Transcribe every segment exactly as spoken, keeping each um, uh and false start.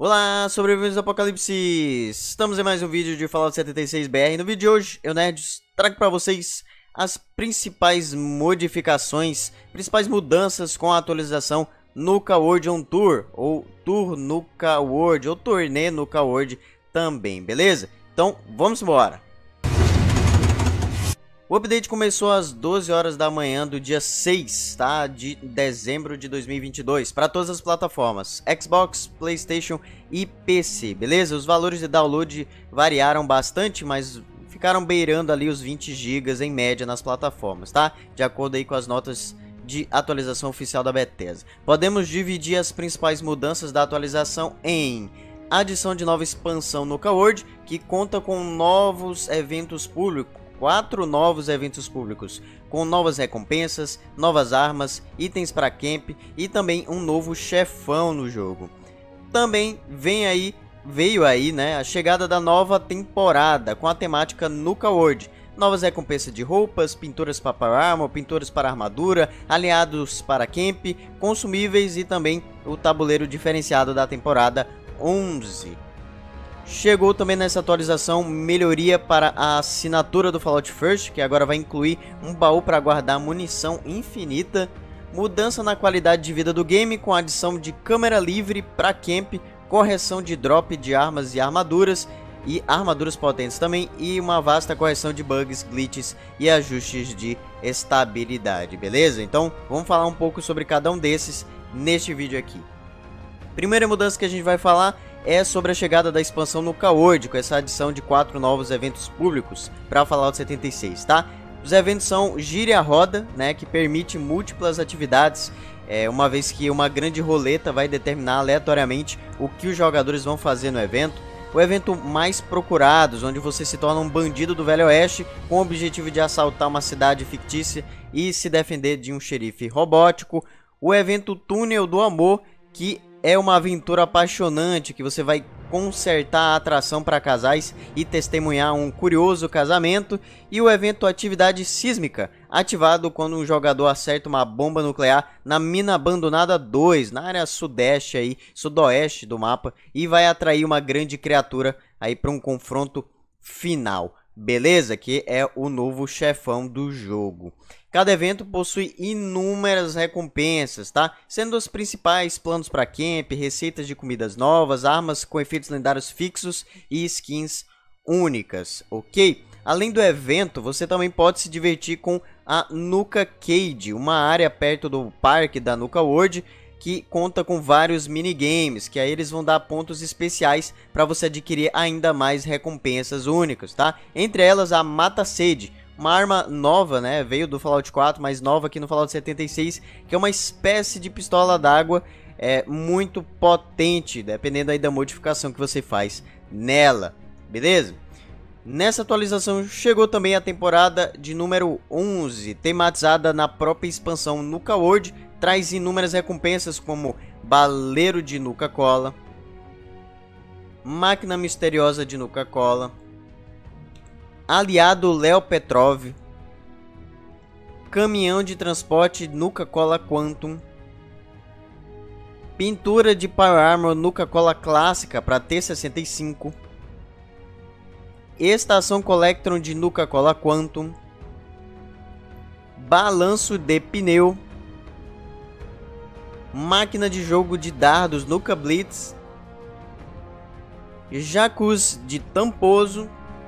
Olá, sobreviventes do Apocalipse! Estamos em mais um vídeo de Fallout setenta e seis B R. No vídeo de hoje, eu, Nerds, trago para vocês as principais modificações, principais mudanças com a atualização Nuka World on Tour, ou Tour Nuka World, ou Turnê Nuka World também, beleza? Então, vamos embora! O update começou às doze horas da manhã do dia seis, tá? De dezembro de dois mil e vinte e dois, para todas as plataformas, Xbox, PlayStation e P C, beleza? Os valores de download variaram bastante, mas ficaram beirando ali os vinte gigas em média nas plataformas, tá? De acordo aí com as notas de atualização oficial da Bethesda. Podemos dividir as principais mudanças da atualização em adição de nova expansão Nuka World, que conta com novos eventos públicos, quatro novos eventos públicos, com novas recompensas, novas armas, itens para camp e também um novo chefão no jogo. Também vem aí, veio aí, né, a chegada da nova temporada com a temática Nuka World. Novas recompensas de roupas, pinturas para Power Armor, pinturas para armadura, aliados para camp, consumíveis e também o tabuleiro diferenciado da temporada onze. Chegou também nessa atualização melhoria para a assinatura do Fallout First, que agora vai incluir um baú para guardar munição infinita, mudança na qualidade de vida do game com a adição de câmera livre para camp, correção de drop de armas e armaduras, e armaduras potentes também, e uma vasta correção de bugs, glitches e ajustes de estabilidade, beleza? Então vamos falar um pouco sobre cada um desses neste vídeo aqui. Primeira mudança que a gente vai falar é sobre a chegada da expansão Nuka World, com essa adição de quatro novos eventos públicos para Fallout setenta e seis, tá? Os eventos são Gire a Roda, né, que permite múltiplas atividades, é, uma vez que uma grande roleta vai determinar aleatoriamente o que os jogadores vão fazer no evento. O evento Mais Procurados, onde você se torna um bandido do Velho Oeste com o objetivo de assaltar uma cidade fictícia e se defender de um xerife robótico. O evento Túnel do Amor, que é uma aventura apaixonante que você vai consertar a atração para casais e testemunhar um curioso casamento. E o evento Atividade Sísmica, ativado quando um jogador acerta uma bomba nuclear na Mina Abandonada dois, na área sudeste aí, sudoeste do mapa, e vai atrair uma grande criatura aí para um confronto final. Beleza? Que é o novo chefão do jogo. Cada evento possui inúmeras recompensas, tá? Sendo os principais planos para camp, receitas de comidas novas, armas com efeitos lendários fixos e skins únicas, ok? Além do evento, você também pode se divertir com a Nuka Cade, uma área perto do parque da Nuka World, que conta com vários minigames, que aí eles vão dar pontos especiais para você adquirir ainda mais recompensas únicas, tá? Entre elas a Mata-Sede, uma arma nova, né? Veio do Fallout quatro, mas nova aqui no Fallout setenta e seis, que é uma espécie de pistola d'água, é muito potente, dependendo aí da modificação que você faz nela, beleza? Nessa atualização chegou também a temporada de número onze, tematizada na própria expansão Nuka World, traz inúmeras recompensas como Baleiro de Nuka Cola, Máquina Misteriosa de Nuka Cola, Aliado Léo Petrov, Caminhão de Transporte Nuka Cola Quantum, Pintura de Power Armor Nuka Cola Clássica para T sessenta e cinco, Estação Collectron de Nuka Cola Quantum, Balanço de Pneu, Máquina de Jogo de Dardos Nuka Blitz, Jacuzzi de Tamposo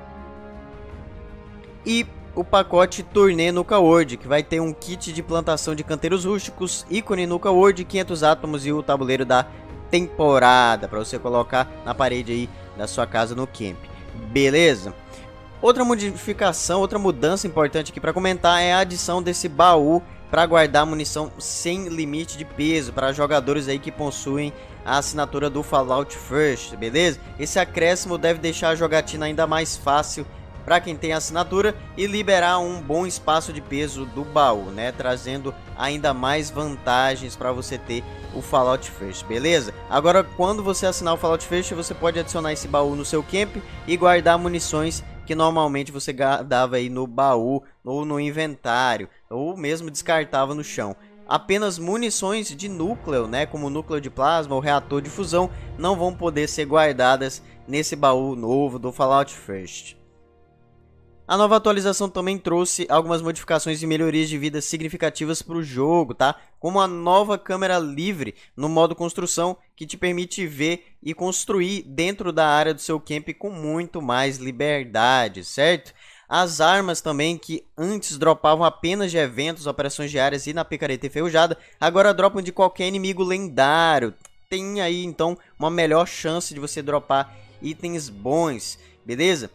e o pacote Turnê Nuka World, que vai ter um kit de plantação de canteiros rústicos, ícone Nuka World, quinhentos átomos e o tabuleiro da temporada para você colocar na parede aí da sua casa no camp. Beleza? Outra modificação, outra mudança importante aqui para comentar é a adição desse baú para guardar munição sem limite de peso para jogadores aí que possuem a assinatura do Fallout First, beleza? Esse acréscimo deve deixar a jogatina ainda mais fácil para quem tem assinatura e liberar um bom espaço de peso do baú, né? Trazendo ainda mais vantagens para você ter o Fallout First, beleza? Agora, quando você assinar o Fallout First, você pode adicionar esse baú no seu camp e guardar munições que normalmente você guardava aí no baú ou no inventário, ou mesmo descartava no chão. apenas munições de núcleo, né, como núcleo de plasma ou reator de fusão, não vão poder ser guardadas nesse baú novo do Fallout First. A nova atualização também trouxe algumas modificações e melhorias de vida significativas para o jogo, tá? Como a nova câmera livre no modo construção, que te permite ver e construir dentro da área do seu camp com muito mais liberdade, certo? As armas também, que antes dropavam apenas de eventos, operações diárias e na picareta enferrujada, agora dropam de qualquer inimigo lendário. Tem aí então uma melhor chance de você dropar itens bons, beleza?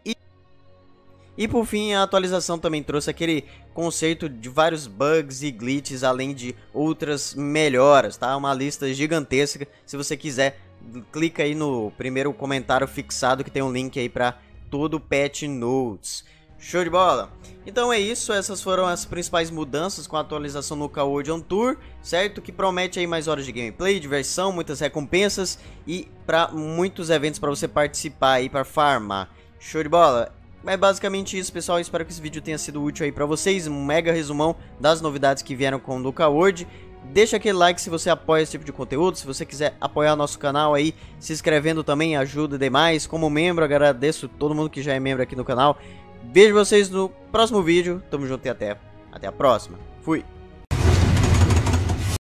E por fim, a atualização também trouxe aquele conceito de vários bugs e glitches, além de outras melhoras, tá? Uma lista gigantesca. Se você quiser, clica aí no primeiro comentário fixado que tem um link aí para todo o patch notes. Show de bola? Então é isso, essas foram as principais mudanças com a atualização no Call on Tour, certo? Que promete aí mais horas de gameplay, diversão, muitas recompensas e para muitos eventos para você participar aí, para farmar. Show de bola? É basicamente isso, pessoal. Espero que esse vídeo tenha sido útil aí pra vocês. Um mega resumão das novidades que vieram com o Nuka World. Deixa aquele like se você apoia esse tipo de conteúdo. Se você quiser apoiar nosso canal aí, se inscrevendo também ajuda demais. Como membro, agradeço todo mundo que já é membro aqui no canal. Vejo vocês no próximo vídeo. Tamo junto e até, até a próxima. Fui!